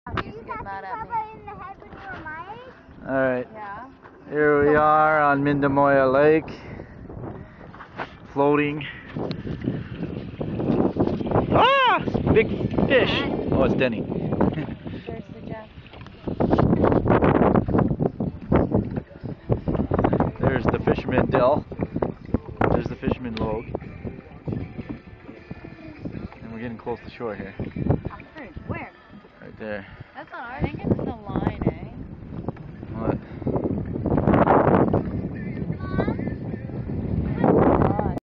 He used to get mad at me. Alright, Yeah. here we are on Manitoulin Lake, floating. Ah! Big fish! Oh, it's Denny. There's the Jeff. There's the fisherman Dill. There's the fisherman Logue. And we're getting close to shore here. Where? Right there. That's not ours.